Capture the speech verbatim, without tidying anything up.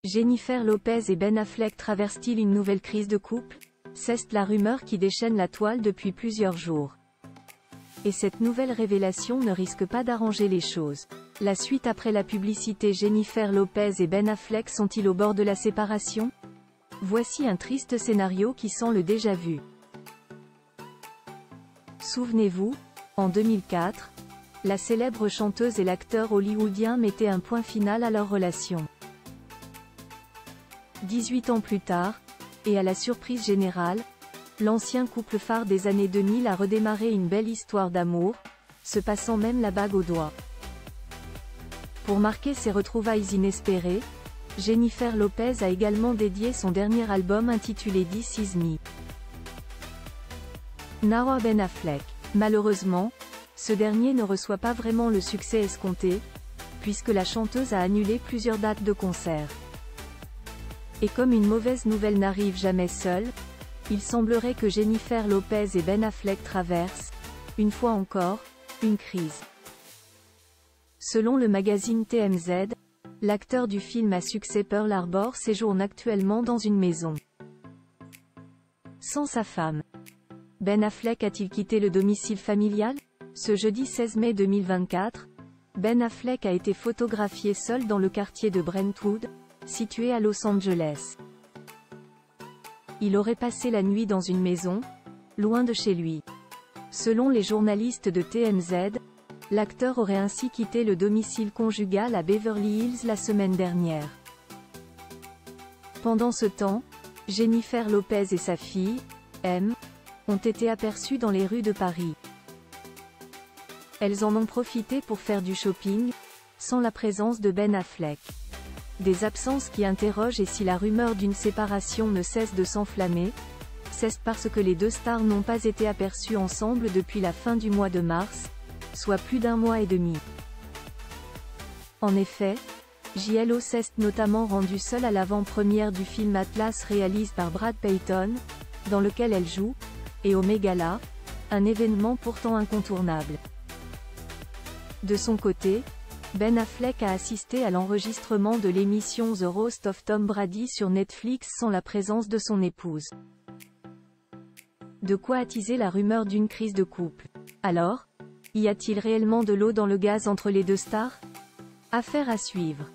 Jennifer Lopez et Ben Affleck traversent-ils une nouvelle crise de couple? C'est la rumeur qui déchaîne la toile depuis plusieurs jours. Et cette nouvelle révélation ne risque pas d'arranger les choses. La suite après la publicité. Jennifer Lopez et Ben Affleck sont-ils au bord de la séparation? Voici un triste scénario qui sent le déjà-vu. Souvenez-vous, en deux mille quatre, la célèbre chanteuse et l'acteur hollywoodien mettaient un point final à leur relation. dix-huit ans plus tard, et à la surprise générale, l'ancien couple phare des années deux mille a redémarré une belle histoire d'amour, se passant même la bague au doigt. Pour marquer ces retrouvailles inespérées, Jennifer Lopez a également dédié son dernier album intitulé This Is Me. Now à Ben Affleck. Malheureusement, ce dernier ne reçoit pas vraiment le succès escompté, puisque la chanteuse a annulé plusieurs dates de concert. Et comme une mauvaise nouvelle n'arrive jamais seule, il semblerait que Jennifer Lopez et Ben Affleck traversent, une fois encore, une crise. Selon le magazine T M Z, l'acteur du film à succès Pearl Harbor séjourne actuellement dans une maison sans sa femme. Ben Affleck a-t-il quitté le domicile familial? Ce jeudi seize mai deux mille vingt-quatre, Ben Affleck a été photographié seul dans le quartier de Brentwood, situé à Los Angeles. Il aurait passé la nuit dans une maison, loin de chez lui. Selon les journalistes de T M Z, l'acteur aurait ainsi quitté le domicile conjugal à Beverly Hills la semaine dernière. Pendant ce temps, Jennifer Lopez et sa fille, M, ont été aperçues dans les rues de Paris. Elles en ont profité pour faire du shopping, sans la présence de Ben Affleck. Des absences qui interrogent. Et si la rumeur d'une séparation ne cesse de s'enflammer, c'est parce que les deux stars n'ont pas été aperçues ensemble depuis la fin du mois de mars, soit plus d'un mois et demi. En effet, J Lo s'est notamment rendue seule à l'avant-première du film Atlas réalisé par Brad Peyton, dans lequel elle joue, et au Met-Gala, un événement pourtant incontournable. De son côté, Ben Affleck a assisté à l'enregistrement de l'émission The Roast of Tom Brady sur Netflix sans la présence de son épouse. De quoi attiser la rumeur d'une crise de couple. Alors, y a-t-il réellement de l'eau dans le gaz entre les deux stars? Affaire à suivre.